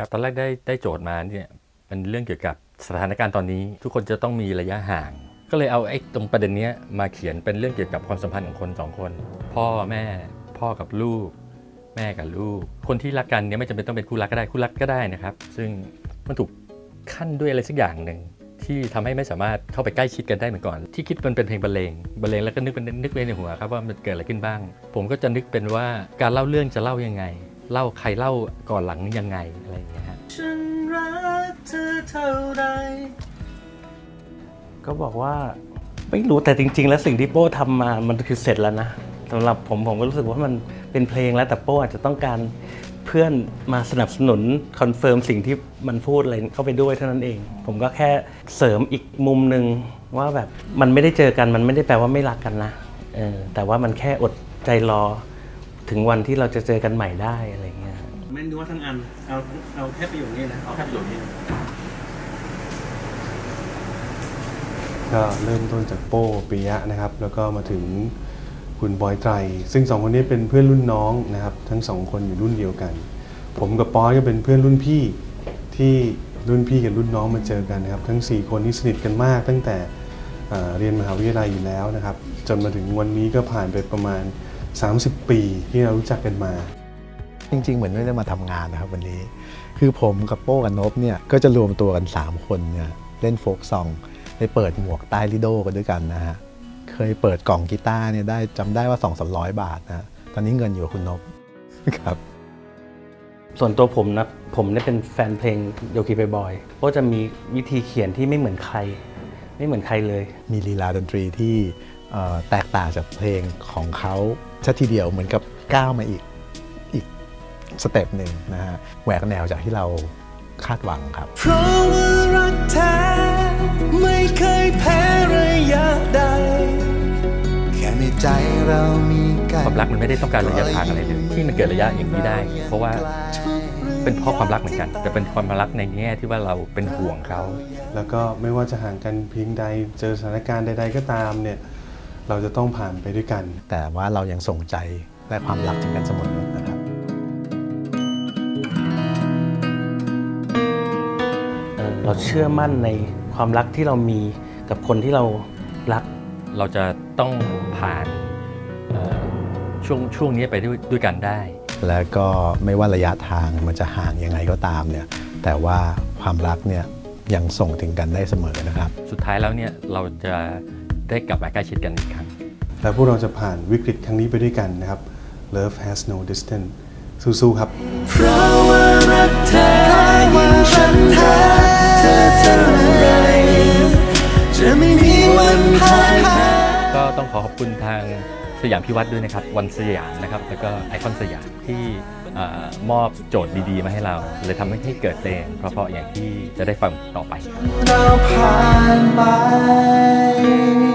ตอนแรกได้โจทย์มาเนี่ยเป็นเรื่องเกี่ยวกับสถานการณ์ตอนนี้ทุกคนจะต้องมีระยะห่างก็เลยเอาตรงประเด็นนี้มาเขียนเป็นเรื่องเกี่ยวกับความสัมพันธ์ของคน2 คนพ่อแม่พ่อกับลูกแม่กับลูกคนที่รักกันเนี่ยไม่จำเป็นต้องเป็นคู่รักก็ได้คู่รักก็ได้นะครับซึ่งมันถูกขั้นด้วยอะไรสักอย่างหนึ่งที่ทำให้ไม่สามารถเข้าไปใกล้ชิดกันได้เหมือนก่อนที่คิดมันเป็นเพลงบรรเลงแล้วก็นึกไว้ในหัวครับว่ามันเกิดอะไรขึ้นบ้างผมก็จะนึกเป็นว่าการเล่าเรื่องจะเล่ายังไงเล่าใครเล่าก่อนหลังยังไงอะไรอย่างเงี้ยฮะฉันรักเธอเท่าไรก็บอกว่าไม่รู้แต่จริงๆแล้วสิ่งที่โป้ทำมามันคือเสร็จแล้วนะสำหรับผมก็รู้สึกว่ามันเป็นเพลงแล้วแต่โป้อาจจะต้องการเพื่อนมาสนับสนุนคอนเฟิร์มสิ่งที่มันพูดอะไรเข้าไปด้วยเท่านั้นเองผมก็แค่เสริมอีกมุมหนึ่งว่าแบบมันไม่ได้เจอกันมันไม่ได้แปลว่าไม่รักกันนะแต่ว่ามันแค่อดใจรอถึงวันที่เราจะเจอกันใหม่ได้อะไรเงี้ยไม่รู้ว่าทั้งอันเอาแค่ประโยคนี้นะเอาแค่ประโยคนี้ก็เริ่มต้นจากโป้ปิยะนะครับแล้วก็มาถึงคุณบอยไตรซึ่ง2 คนนี้เป็นเพื่อนรุ่นน้องนะครับทั้ง2 คนอยู่รุ่นเดียวกันผมกับป๊อก็เป็นเพื่อนรุ่นพี่ที่รุ่นพี่กับรุ่นน้องมาเจอกันนะครับทั้ง4 คนนี้สนิทกันมากตั้งแต่เรียนมหาวิทยาลัยอยู่แล้วนะครับจนมาถึงวันนี้ก็ผ่านไปประมาณ30 ปีที่เรารู้จักกันมาจริงๆเหมือนไม่ได้มาทำงานนะครับวันนี้คือผมกับโป้กับนพเนี่ยก็จะรวมตัวกัน3 คนเนี่ยเล่นโฟล์คซองไปเปิดหมวกใต้ลิโดกันด้วยกันนะฮะเคยเปิดกล่องกีตาร์เนี่ยได้จำได้ว่า 200-300 บาทนะตอนนี้เงินอยู่กับคุณนพครับส่วนตัวผมนะผมเนี่ยเป็นแฟนเพลงโยคีไปบอยก็จะมีวิธีเขียนที่ไม่เหมือนใครเลยมีลีลาดนตรีที่แตกต่างจากเพลงของเขาชัดทีเดียวเหมือนกับก้าวมาอีกสเต็ปหนึ่งนะฮะแหวกแนวจากที่เราคาดหวังครับเพราะว่ารักแท้ไม่เคยแพ้ระยะใดแค่ในใจเรามีกันความรักมันไม่ได้ต้องการระยะทางอะไรเลยที่มันเกิดระยะอย่างนี้ได้เพราะว่าเป็นเพราะความรักเหมือนกันแต่เป็นความรักในแง่ที่ว่าเราเป็นห่วงเขาแล้วก็ไม่ว่าจะห่างกันเพียงใดเจอสถานการณ์ใดๆก็ตามเนี่ยเราจะต้องผ่านไปด้วยกันแต่ว่าเรายังส่งใจและความรักถึงกันเสมอนะครับเราเชื่อมั่นในความรักที่เรามีกับคนที่เรารักเราจะต้องผ่านช่วงนี้ไปด้วยกันได้แล้วก็ไม่ว่าระยะทางมันจะห่างยังไงก็ตามเนี่ยแต่ว่าความรักเนี่ยยังส่งถึงกันได้เสมอนะครับสุดท้ายแล้วเนี่ยเราจะได้กลับมาใกล้ชิดกันอีกครั้งและพวกเราจะผ่านวิกฤตครั้งนี้ไปด้วยกันนะครับ Love has no distance สู้ๆครับเพราะว่ารักเธอยิ่งฉันแท้เธอเท่าไรจะไม่มีวันพ่ายแพ้ก็ต้องขอบคุณทางสยามพิวัตรด้วยนะครับวันสยามนะครับแล้วก็ไอคอนสยามที่มอบโจทย์ดีๆมาให้เราเลยทำให้เกิดเพลงเพราะๆอย่างที่จะได้ฟังต่อไปเราผ่านไป